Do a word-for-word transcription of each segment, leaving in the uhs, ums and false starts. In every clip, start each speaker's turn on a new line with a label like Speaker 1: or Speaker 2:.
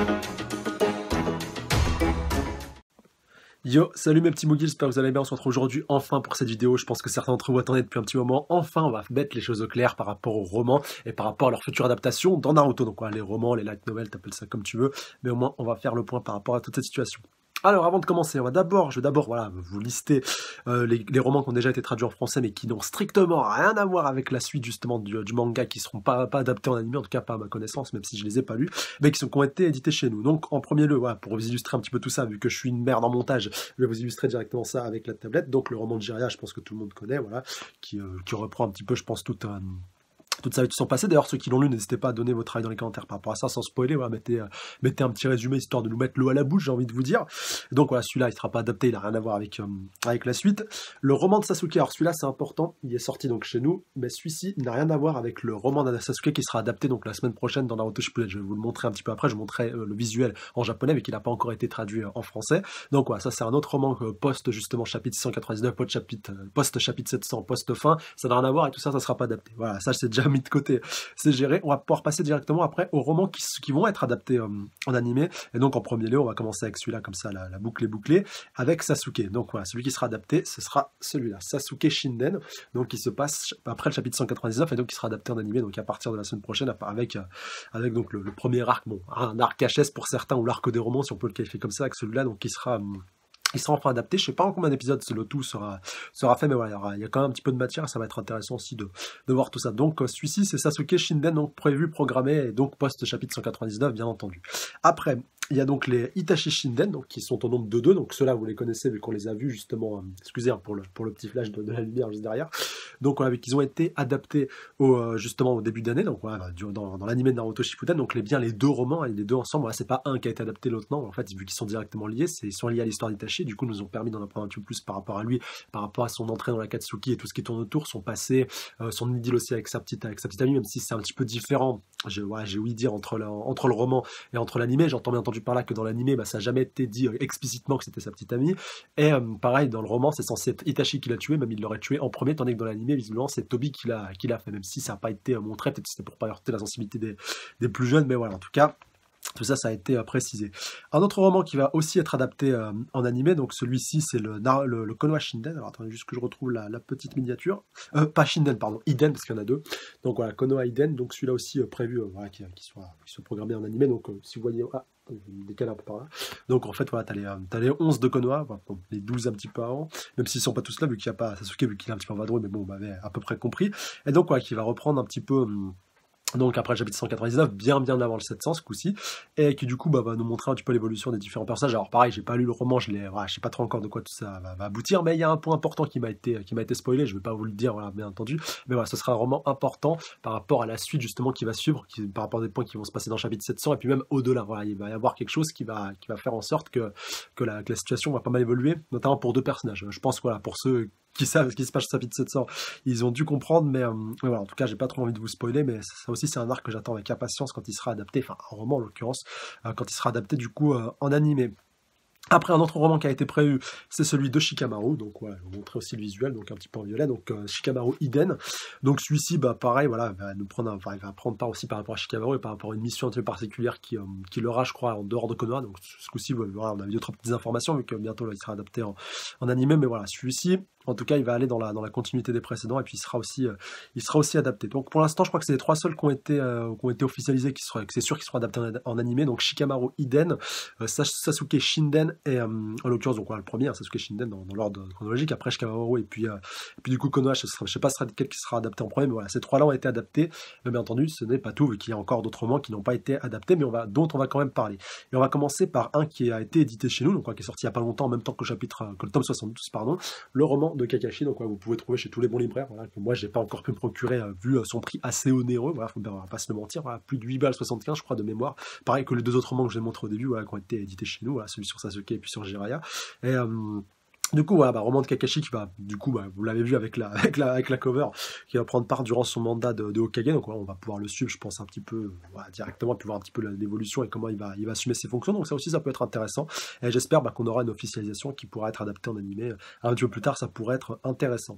Speaker 1: Yo, salut mes petits Moogies, j'espère que vous allez bien, on se retrouve aujourd'hui enfin pour cette vidéo. Je pense que certains d'entre vous attendaient depuis un petit moment. Enfin, on va mettre les choses au clair par rapport aux romans et par rapport à leur future adaptation dans Naruto. Donc voilà, les romans, les light novels, t'appelles ça comme tu veux, mais au moins on va faire le point par rapport à toute cette situation. Alors avant de commencer, on va d'abord, je vais d'abord voilà, vous lister euh, les, les romans qui ont déjà été traduits en français mais qui n'ont strictement rien à voir avec la suite justement du, du manga, qui seront pas, pas adaptés en anime, en tout cas pas à ma connaissance, même si je les ai pas lus, mais qui, sont, qui ont été édités chez nous. Donc en premier lieu, voilà, pour vous illustrer un petit peu tout ça, vu que je suis une merde en montage, je vais vous illustrer directement ça avec la tablette. Donc le roman de Jiraiya, je pense que tout le monde connaît, voilà, qui, euh, qui reprend un petit peu, je pense, toute... Euh, toute sa vie qui sont passées. D'ailleurs, ceux qui l'ont lu, n'hésitez pas à donner votre avis dans les commentaires par rapport à ça, sans spoiler. Voilà, mettez, euh, mettez un petit résumé histoire de nous mettre l'eau à la bouche, j'ai envie de vous dire. Donc voilà, celui-là, il ne sera pas adapté, il n'a rien à voir avec, euh, avec la suite. Le roman de Sasuke, alors celui-là, c'est important, il est sorti donc chez nous, mais celui-ci n'a rien à voir avec le roman de Sasuke qui sera adapté donc la semaine prochaine dans Naruto Shippuden. Je vais vous le montrer un petit peu après, je vous montrerai euh, le visuel en japonais, mais qui n'a pas encore été traduit euh, en français. Donc voilà, ça c'est un autre roman euh, post justement chapitre six cent quatre-vingt-dix-neuf, post chapitre, euh, post chapitre sept cents, post fin, ça n'a rien à voir et tout ça, ça sera pas adapté. Voilà, ça c'est déjà mis de côté. C'est géré. On va pouvoir passer directement après aux romans qui, qui vont être adaptés euh, en animé. Et donc en premier lieu, on va commencer avec celui-là, comme ça, la, la boucle est bouclée, avec Sasuke. Donc voilà, celui qui sera adapté, ce sera celui-là, Sasuke Shinden, donc qui se passe après le chapitre cent quatre-vingt-dix-neuf et donc qui sera adapté en animé, donc à partir de la semaine prochaine, avec, euh, avec donc le, le premier arc, bon, un arc H S pour certains, ou l'arc des romans, si on peut le qualifier comme ça, avec celui-là, donc qui sera... Euh, il sera enfin adapté, je sais pas en combien d'épisodes le tout sera, sera fait, mais voilà, il y, aura, il y a quand même un petit peu de matière, ça va être intéressant aussi de, de voir tout ça. Donc celui-ci, c'est Sasuke Shinden, donc prévu, programmé, et donc post-chapitre cent quatre-vingt-dix-neuf, bien entendu. Après, il y a donc les Itachi Shinden, donc, qui sont au nombre de deux, donc ceux-là, vous les connaissez, vu qu'on les a vus, justement, euh, excusez hein, pour, le, pour le petit flash de, de la lumière juste derrière. Donc voilà, ils ont été adaptés au, euh, justement au début d'année, donc voilà, dans, dans l'anime de Naruto Shippuden, donc les, bien les deux romans, et les deux ensemble, voilà, c'est pas un qui a été adapté, l'autre non, en fait, vu qu'ils sont directement liés, ils sont liés à l'histoire d'Itachi, du coup, nous ont permis d'en apprendre un petit peu plus par rapport à lui, par rapport à son entrée dans la Katsuki et tout ce qui tourne autour, son passé, euh, son idylle aussi avec sa petite, avec sa petite amie, même si c'est un petit peu différent, j'ai voilà, j'ai ouï dire, entre, la, entre le roman et entre l'anime. J'entends bien entendu par là que dans l'anime, bah, ça n'a jamais été dit euh, explicitement que c'était sa petite amie, et euh, pareil, dans le roman, c'est censé être Itachi qui l'a tué, même il l'aurait tué en premier, tandis que dans l'anime, visiblement, c'est Toby qui l'a qui l'a fait, même si ça n'a pas été euh, montré, peut-être que c'était pour pas heurter la sensibilité des, des plus jeunes, mais voilà, en tout cas, tout ça, ça a été euh, précisé. Un autre roman qui va aussi être adapté euh, en animé, donc celui-ci, c'est le, le, le Konoha Shinden. Alors attendez juste que je retrouve la, la petite miniature. Euh, pas Shinden, pardon, Iden, parce qu'il y en a deux. Donc voilà, Konoha Iden, donc celui-là aussi euh, prévu, euh, voilà, qu'il qui soit, qui soit programmé en animé. Donc euh, si vous voyez, ah, je vais me décaler un peu par là. Donc en fait, voilà, t'as les, euh, t'as les onze de Konoha, enfin, bon, les douze un petit peu avant, même s'ils sont pas tous là, vu qu'il n'y a pas Sasuke, vu qu'il est un petit peu en vadrouille, mais bon, on m'avait à peu près compris. Et donc, voilà, qui va reprendre un petit peu... Hum, donc après le chapitre cent quatre-vingt-dix-neuf, bien bien avant le sept cents ce coup-ci, et qui du coup bah, va nous montrer un petit peu l'évolution des différents personnages. Alors pareil, j'ai pas lu le roman, je l'ai, voilà, je sais pas trop encore de quoi tout ça va, va aboutir, mais il y a un point important qui m'a été qui m'a été spoilé, je vais pas vous le dire, voilà, bien entendu, mais voilà, ce sera un roman important par rapport à la suite justement qui va suivre, qui, par rapport à des points qui vont se passer dans le chapitre sept cents, et puis même au-delà, voilà, il va y avoir quelque chose qui va, qui va faire en sorte que, que, la, que la situation va pas mal évoluer, notamment pour deux personnages. Je pense, voilà, pour ceux qui savent ce qui se passe au chapitre sept cents, ils ont dû comprendre, mais, euh, mais voilà, en tout cas, j'ai pas trop envie de vous spoiler, mais ça aussi, c'est un arc que j'attends avec impatience quand il sera adapté, enfin, un roman en l'occurrence, euh, quand il sera adapté du coup euh, en animé. Après, un autre roman qui a été prévu, c'est celui de Shikamaru, donc voilà, je vais vous montrer aussi le visuel, donc un petit peu en violet, donc euh, Shikamaru Iden. Donc celui-ci, bah pareil, voilà, va nous prendre, un, enfin, il va prendre part aussi par rapport à Shikamaru et par rapport à une mission un peu particulière qui, euh, qui l'aura, je crois, en dehors de Konoha. Donc ce coup-ci, voilà, on a eu d'autres petites informations, vu que bientôt là, il sera adapté en, en animé, mais voilà, celui-ci, en tout cas, il va aller dans la, dans la continuité des précédents, et puis il sera aussi, euh, il sera aussi adapté. Donc pour l'instant, je crois que c'est les trois seuls qui ont été, euh, qui ont été officialisés, qui sera, que c'est sûr qu'ils seront adaptés en, en animé. Donc Shikamaru Iden, euh, Sasuke Shinden, et euh, en l'occurrence, donc voilà, le premier, hein, Sasuke Shinden dans, dans l'ordre chronologique, après Shikamaru, et puis, euh, et puis du coup Konoha, je ne sais pas quel qui sera adapté en premier, mais voilà, ces trois-là ont été adaptés. Mais bien entendu, ce n'est pas tout, vu qu'il y a encore d'autres romans qui n'ont pas été adaptés, mais on va, dont on va quand même parler. Et on va commencer par un qui a été édité chez nous, donc quoi, qui est sorti il n'y a pas longtemps, en même temps que le chapitre, que le tome soixante-douze, pardon, le roman de Kakashi, donc quoi, vous pouvez trouver chez tous les bons libraires, voilà, que moi j'ai pas encore pu me procurer, euh, vu euh, son prix assez onéreux, voilà, faut bien, pas se le mentir, voilà, plus de huit balles soixante-quinze, je crois, de mémoire. Pareil que les deux autres romans que je vous ai montré au début, voilà, qui ont été édités chez nous, voilà, celui sur Sasuke et puis sur Jiraiya. Et euh, du coup, voilà, bah, roman de Kakashi qui va, du coup, bah, vous l'avez vu avec la, avec la, avec la cover, qui va prendre part durant son mandat de, de Hokage. Donc, voilà, on va pouvoir le suivre, je pense, un petit peu, voilà, directement, puis voir un petit peu l'évolution et comment il va, il va assumer ses fonctions. Donc, ça aussi, ça peut être intéressant. Et j'espère bah, qu'on aura une officialisation qui pourra être adaptée en animé un petit peu plus tard. Ça pourrait être intéressant.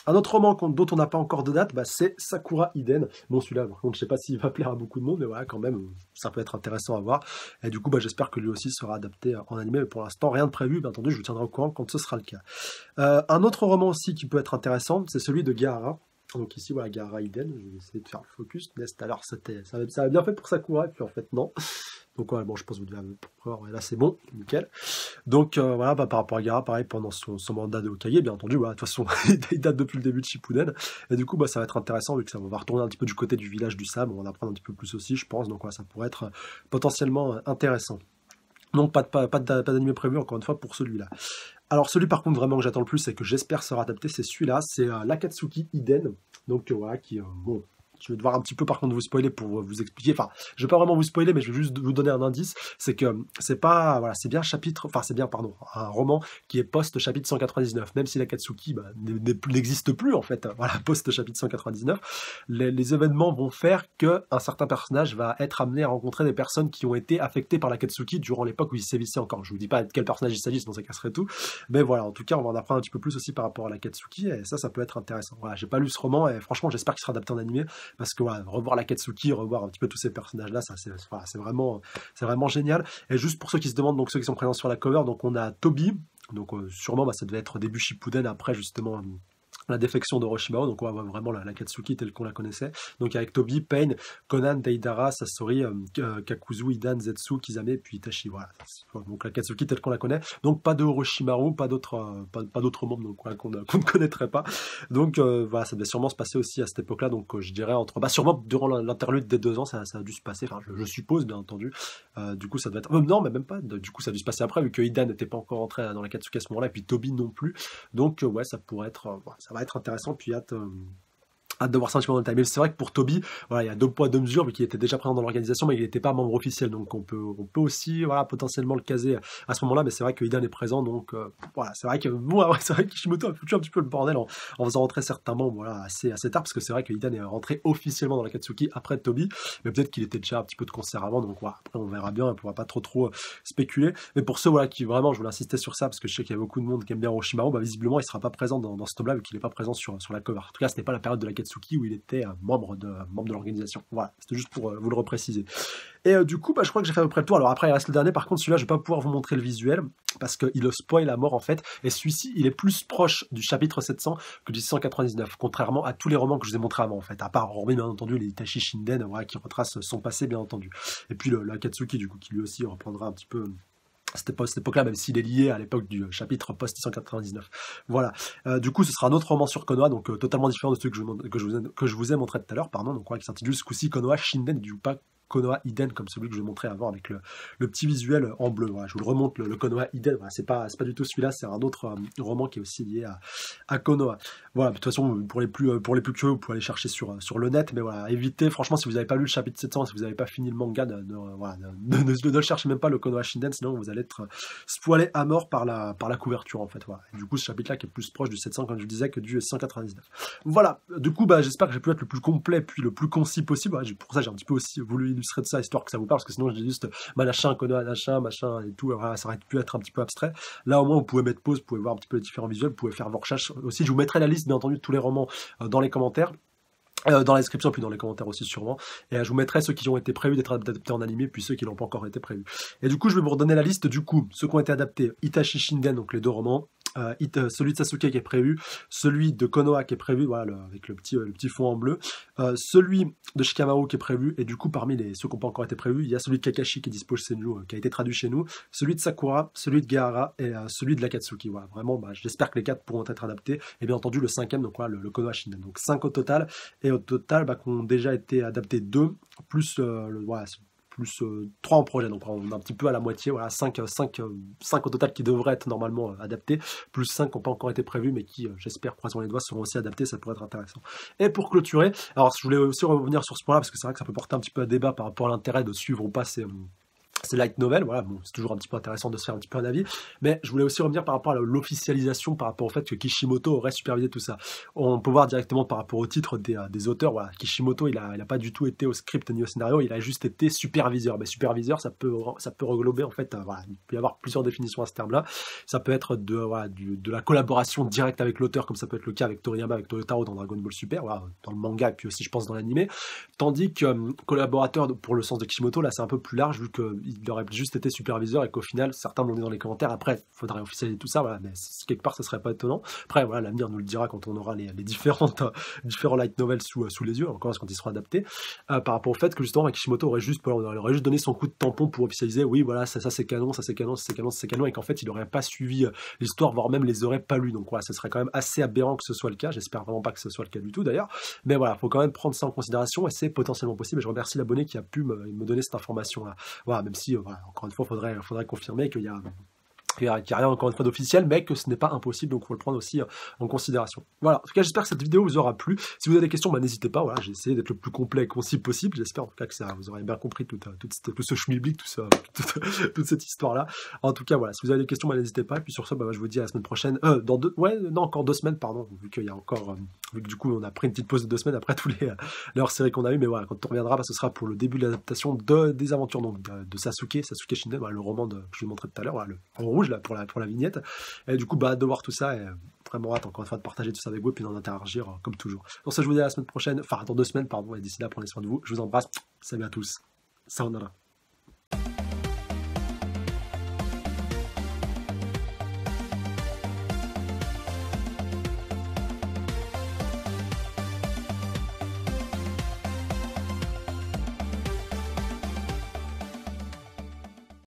Speaker 1: Un autre roman dont on n'a pas encore de date, bah, c'est Sakura Iden. Bon, celui-là, par contre, je sais pas s'il va plaire à beaucoup de monde, mais voilà, quand même, ça peut être intéressant à voir. Et du coup, bah, j'espère que lui aussi sera adapté en animé, mais pour l'instant, rien de prévu. Bien entendu, je vous tiendrai au courant quand ce sera le cas. Euh, un autre roman aussi qui peut être intéressant, c'est celui de Gaara. Donc ici, voilà, Gaara Iden, je vais essayer de faire le focus. Nest, alors, c'était, ça avait, ça avait bien fait pour Sakura, et puis en fait, non. Donc ouais, bon, je pense que vous devez avoir... Ouais, là, c'est bon, nickel. Donc euh, voilà, bah, par rapport à Gaara, pareil, pendant son, son mandat de Hokage, bien entendu, voilà, de toute façon, il date depuis le début de Shippuden. Et du coup, bah, ça va être intéressant, vu que ça va retourner un petit peu du côté du village du sable, on va en apprendre un petit peu plus aussi, je pense. Donc ouais, ça pourrait être potentiellement intéressant. Donc pas de pas, pas d'anime prévu encore une fois pour celui-là. Alors celui par contre vraiment que j'attends le plus et que j'espère sera adapté, c'est celui-là, c'est euh, l'Akatsuki Iden. Donc euh, voilà, qui euh, bon, je vais devoir un petit peu par contre vous spoiler pour vous expliquer. Enfin, je vais pas vraiment vous spoiler, mais je vais juste vous donner un indice. C'est que c'est pas, voilà, c'est bien chapitre, enfin c'est bien, pardon, un roman qui est post-chapitre cent quatre-vingt-dix-neuf. Même si l'Akatsuki bah, n'existe plus en fait, voilà, post-chapitre cent quatre-vingt-dix-neuf, les, les événements vont faire que un certain personnage va être amené à rencontrer des personnes qui ont été affectées par l'Akatsuki durant l'époque où il sévissait encore. Je vous dis pas de quel personnage il s'agit, sinon ça casserait tout. Mais voilà, en tout cas, on va en apprendre un petit peu plus aussi par rapport à l'Akatsuki, et ça, ça peut être intéressant. Voilà, j'ai pas lu ce roman, et franchement, j'espère qu'il sera adapté en animé. Parce que voilà, revoir l'Akatsuki, revoir un petit peu tous ces personnages-là, ça c'est voilà, c'est vraiment, c'est vraiment génial. Et juste pour ceux qui se demandent, donc ceux qui sont présents sur la cover, donc on a Toby, donc euh, sûrement bah, ça devait être début Shippuden, après justement... Euh, la défection d'Orochimaru, donc on va voir vraiment la, la Katsuki telle qu'on la connaissait. Donc avec Toby, Pain, Conan, Deidara, Sasori, euh, Kakuzu, Idan, Zetsu, Kizame, puis Itachi. Voilà. Donc la Katsuki telle qu'on la connaît. Donc pas de Orochimaru, pas d'autres euh, pas, pas d'autres membres donc, voilà, qu'on qu'on ne connaîtrait pas. Donc euh, voilà, ça devait sûrement se passer aussi à cette époque-là. Donc euh, je dirais entre... Bah sûrement durant l'interlude des deux ans, ça, ça a dû se passer. Enfin, je, je suppose, bien entendu. Euh, du coup, ça devait être... Euh, non, mais même pas. Du coup, ça a dû se passer après, vu que Idan n'était pas encore entré dans la Katsuki à ce moment-là, et puis Toby non plus. Donc euh, ouais, ça pourrait être... Euh, voilà, ça va être intéressant, puis hâte, euh, hâte de voir ça un petit peu dans le time. Mais c'est vrai que pour Toby, voilà, il y a deux poids, deux mesures, vu qu'il était déjà présent dans l'organisation, mais il n'était pas membre officiel, donc on peut, on peut aussi voilà, potentiellement le caser à ce moment-là, mais c'est vrai que Idan est présent, donc euh, voilà, c'est vrai que bon, ouais, c'est vrai que Kishimoto a foutu un petit peu le bordel en, en faisant rentrer certains membres voilà, assez, assez tard, parce que c'est vrai que Idan est rentré officiellement dans la Katsuki après Toby, mais peut-être qu'il était déjà un petit peu de concert avant, donc voilà, après on verra bien, on ne pourra pas trop trop spéculer. Mais pour ceux voilà, qui vraiment, je voulais insister sur ça, parce que je sais qu'il y a beaucoup de monde qui aime bien Orochimaru, bah, visiblement il ne sera pas présent dans, dans ce tome-là, vu qu'il n'est pas présent sur, sur la cover. En tout cas, ce n'est pas la période de la Katsuki où il était euh, membre de, membre de l'organisation. Voilà, c'était juste pour euh, vous le repréciser. Et euh, du coup, bah, je crois que j'ai fait à peu près le tour. Alors après, il reste le dernier. Par contre, celui-là, je vais pas pouvoir vous montrer le visuel parce qu'il le spoil à mort en fait. Et celui-ci, il est plus proche du chapitre sept cents que du six cent quatre-vingt-dix-neuf, contrairement à tous les romans que je vous ai montrés avant en fait. À part, hormis bien entendu, les Itachi Shinden, voilà, qui retracent son passé bien entendu. Et puis le, le Akatsuki, du coup, qui lui aussi reprendra un petit peu cette époque-là, même s'il est lié à l'époque du chapitre post-six cent quatre-vingt-dix-neuf. Voilà. Euh, du coup, ce sera un autre roman sur Konoha, donc euh, totalement différent de celui que je, que je, vous, ai, que je vous ai montré tout à l'heure, pardon, donc ouais, qui s'intitule ce coup-ci Konoha Shinden, du pas Konoha Iden comme celui que je vous ai montré avant avec le, le petit visuel en bleu. Voilà, je vous le remonte, le, le Konoha Iden, voilà, c'est pas, pas du tout celui-là, c'est un autre euh, roman qui est aussi lié à, à Konoha. Voilà, de toute façon, pour les plus, pour les plus curieux, vous pouvez aller chercher sur, sur le net, mais voilà, évitez, franchement, si vous n'avez pas lu le chapitre sept cents, si vous n'avez pas fini le manga, ne, ne, voilà, ne, ne, ne, ne cherchez même pas le Konoha Shinden, sinon vous allez être spoilé à mort par la, par la couverture, en fait. Voilà. Et du coup, ce chapitre-là qui est plus proche du sept cents, comme je vous disais, que du six cent quatre-vingt-dix-neuf. Voilà, du coup, bah, j'espère que j'ai pu être le plus complet, puis le plus concis possible. Voilà, pour ça, j'ai un petit peu aussi voulu illustrer de ça, histoire que ça vous parle, parce que sinon, je dis juste machin, Konoha, machin, machin, et tout. Voilà, ça aurait pu être un petit peu abstrait. Là, au moins, vous pouvez mettre pause, vous pouvez voir un petit peu les différents visuels, vous pouvez faire vos recherches. Aussi, je vous mettrai la liste, bien entendu, de tous les romans euh, dans les commentaires. Euh, dans la description, puis dans les commentaires aussi sûrement. Et euh, je vous mettrai ceux qui ont été prévus d'être adaptés en animé, puis ceux qui n'ont pas encore été prévus. Et du coup, je vais vous redonner la liste, du coup, ceux qui ont été adaptés. Itachi Shinden, donc les deux romans. Euh, it, euh, celui de Sasuke qui est prévu, celui de Konoha qui est prévu, voilà, le, avec le petit, euh, le petit fond en bleu, euh, celui de Shikamaru qui est prévu, et du coup parmi les, ceux qui n'ont pas encore été prévus, il y a celui de Kakashi qui dispose chez nous, euh, qui a été traduit chez nous, celui de Sakura, celui de Gaara et euh, celui de l'Akatsuki. Voilà, vraiment, bah, j'espère que les quatre pourront être adaptés, et bien entendu le cinquième, donc voilà, le, le Konoha Shinden. Donc cinq au total, et au total, bah, qui ont déjà été adaptés deux, plus euh, le, voilà, plus euh, trois en projet, donc on est un petit peu à la moitié, voilà, cinq, cinq, cinq au total qui devraient être normalement euh, adaptés, plus cinq qui n'ont pas encore été prévus, mais qui, euh, j'espère, croisons les doigts, seront aussi adaptés, ça pourrait être intéressant. Et pour clôturer, alors je voulais aussi revenir sur ce point-là, parce que c'est vrai que ça peut porter un petit peu à débat par rapport à l'intérêt de suivre ou pas ces... c'est light novel, voilà, bon, c'est toujours un petit peu intéressant de se faire un petit peu un avis, mais je voulais aussi revenir par rapport à l'officialisation, par rapport au fait que Kishimoto aurait supervisé tout ça. On peut voir directement par rapport au titre des, euh, des auteurs, voilà, Kishimoto, il a, il a pas du tout été au script ni au scénario, il a juste été superviseur. Mais superviseur, ça peut, ça peut reglober, en fait, euh, voilà, il peut y avoir plusieurs définitions à ce terme-là. Ça peut être de, voilà, du, de la collaboration directe avec l'auteur, comme ça peut être le cas avec Toriyama, avec Toyotaro dans Dragon Ball Super, voilà, dans le manga, et puis aussi, je pense, dans l'anime. Tandis que euh, collaborateur, pour le sens de Kishimoto, là, c'est un peu plus large, vu qu'il aurait juste été superviseur et qu'au final, certains l'ont dit dans les commentaires. Après, il faudrait officialiser tout ça, voilà, mais quelque part, ça serait pas étonnant. Après, voilà, l'avenir nous le dira quand on aura les, les différentes, euh, différents light novels sous, euh, sous les yeux, encore quand ils seront adaptés, euh, par rapport au fait que justement, Kishimoto aurait juste, voilà, il aurait juste donné son coup de tampon pour officialiser, oui, voilà, ça, ça c'est canon, ça c'est canon, ça c'est canon, ça c'est canon, et qu'en fait, il aurait pas suivi euh, l'histoire, voire même les aurait pas lus. Donc voilà, ce serait quand même assez aberrant que ce soit le cas. J'espère vraiment pas que ce soit le cas du tout d'ailleurs. Mais voilà, faut quand même prendre ça en considération et c'est potentiellement possible. Et je remercie l'abonné qui a pu me, me donner cette information-là. Voilà, même si, euh, voilà, encore une fois, faudrait, faudrait confirmer qu'il y a qu'il n'y a, a rien encore une fois d'officiel, mais que ce n'est pas impossible, donc il faut le prendre aussi euh, en considération. Voilà, en tout cas j'espère que cette vidéo vous aura plu. Si vous avez des questions, bah, n'hésitez pas, voilà, j'ai essayé d'être le plus complet et concis possible, j'espère en tout cas que ça, vous aurez bien compris tout, tout, tout, tout ce schmilblick, tout ça, toute, toute cette histoire-là. En tout cas voilà, si vous avez des questions, bah, n'hésitez pas, et puis sur ce, bah, je vous dis à la semaine prochaine, euh, dans deux, ouais, non, encore deux semaines, pardon, vu qu'il y a encore, euh, vu que du coup on a pris une petite pause de deux semaines après tous les, euh, les hors-séries qu'on a eu, mais voilà, quand on reviendra, bah, ce sera pour le début de l'adaptation de, des aventures donc, de, de Sasuke, Sasuke Shinden, voilà, le roman de, que je vous montrais tout à l'heure, voilà, le, en rouge là, pour la, pour la vignette. Et du coup, bah, de voir tout ça, et vraiment hâte encore une fois de partager tout ça avec vous et puis d'en interagir euh, comme toujours. Donc ça, je vous dis à la semaine prochaine, enfin dans deux semaines, pardon, et d'ici là, prenez soin de vous. Je vous embrasse. Salut à tous. Sayonara.